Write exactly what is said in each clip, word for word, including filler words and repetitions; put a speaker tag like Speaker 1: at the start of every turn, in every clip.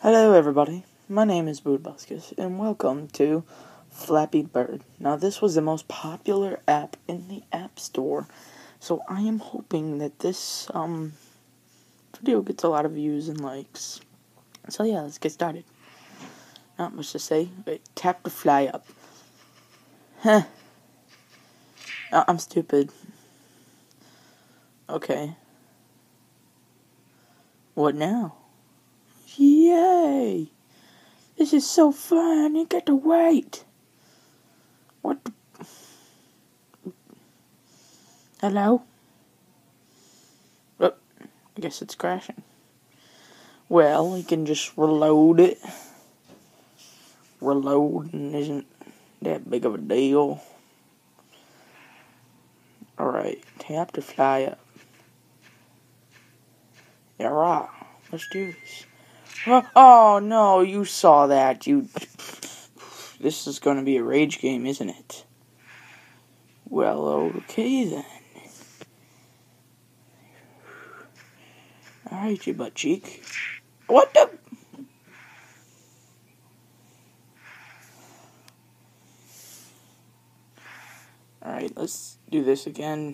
Speaker 1: Hello everybody, my name is Boodbuskus, and welcome to Flappy Bird. Now this was the most popular app in the App Store, so I am hoping that this um video gets a lot of views and likes. So yeah, let's get started. Not much to say, but tap to fly up. Huh. Uh, I'm stupid. Okay. What now? Yay! This is so fun, you get to wait. What the... Hello? Oh, I guess it's crashing. Well, you can just reload it. Reloading isn't that big of a deal. Alright, tap to fly up. Alright, let's do this. Oh, oh no, you saw that. You. This is going to be a rage game, isn't it? Well, okay then. Alright, you butt cheek. What the? Alright, let's do this again.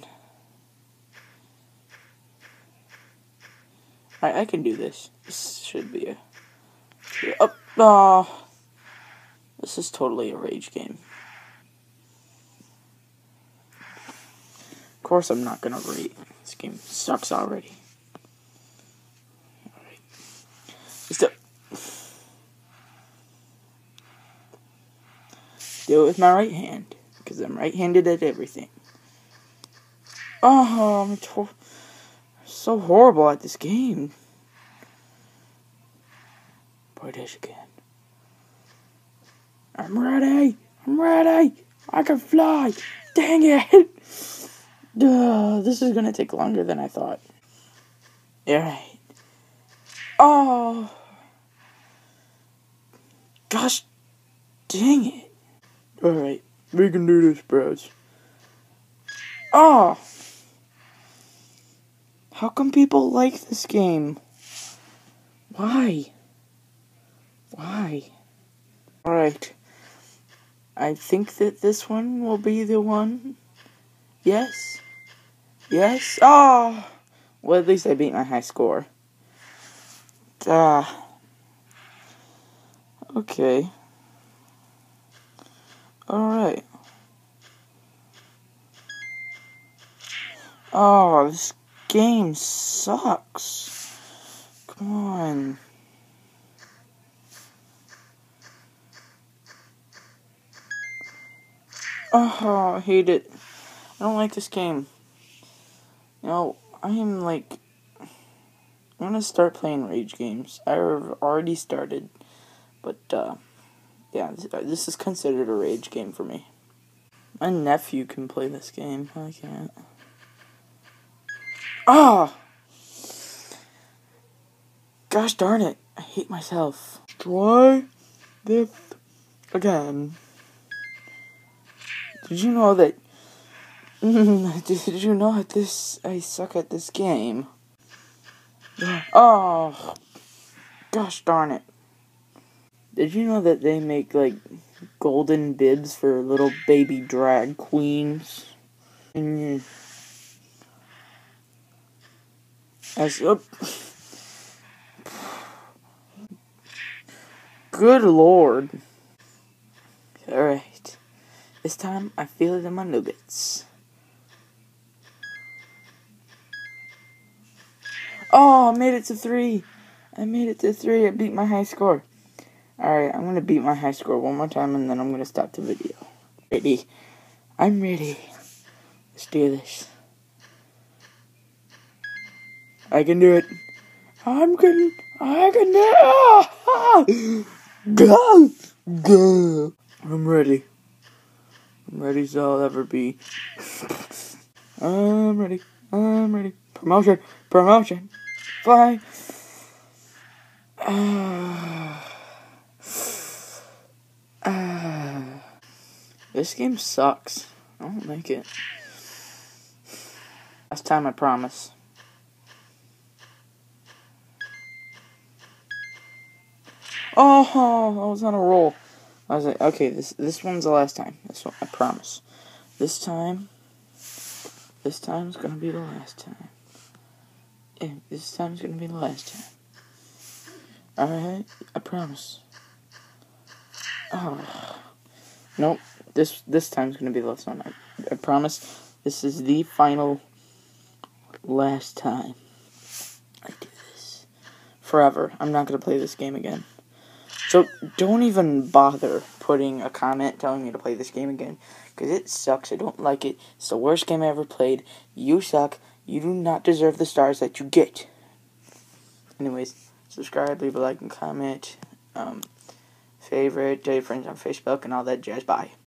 Speaker 1: I I can do this. This should be a... Oh, oh, this is totally a rage game. Of course I'm not gonna rate. This game sucks already. Alright. Let's do it. Do it with my right hand, because I'm right-handed at everything. Oh, I'm to- so horrible at this game. Play this again. I'm ready. I'm ready. I can fly. Dang it. Duh, this is gonna take longer than I thought. Alright. Oh. Gosh dang it. Alright, we can do this, bros. Oh. How come people like this game? Why? Why? Alright. I think that this one will be the one. Yes. Yes. Oh. Well, at least I beat my high score. Ah. Okay. Alright. Oh, this game sucks. Come on. Oh, I hate it. I don't like this game. You know, I am like... I'm gonna start playing rage games. I've already started. But, uh... yeah, this is considered a rage game for me. My nephew can play this game. I can't. Ah! Gosh darn it. I hate myself. Try this again. Did you know that... Did you know that this... I suck at this game? Oh! Gosh darn it. Did you know that they make, like, golden bibs for little baby drag queens? And as up. Good lord. Alright. This time I feel it in my nuggets. Oh, I made it to three. I made it to three. I beat my high score. Alright, I'm gonna beat my high score one more time and then I'm gonna stop the video. Ready? I'm ready. Let's do this. I can do it. I'm gonna. I can do it. Go! Go! I'm ready. I'm ready as I'll ever be. I'm ready. I'm ready. Promotion. Promotion. Fly. Uh, uh, this game sucks. I don't like it. Last time I promise. Oh, I was on a roll. I was like, okay, this this one's the last time. This one, I promise. This time, this time's gonna be the last time. Yeah, this time's gonna be the last time. Alright, I promise. Oh, nope. This this time's gonna be the last one. I, I promise. This is the final, last time I do this. Forever. I'm not gonna play this game again. So don't even bother putting a comment telling me to play this game again, because it sucks. I don't like it. It's the worst game I ever played. You suck. You do not deserve the stars that you get. Anyways, subscribe, leave a like and comment, um, favorite, tell your friends on Facebook, and all that jazz. Bye.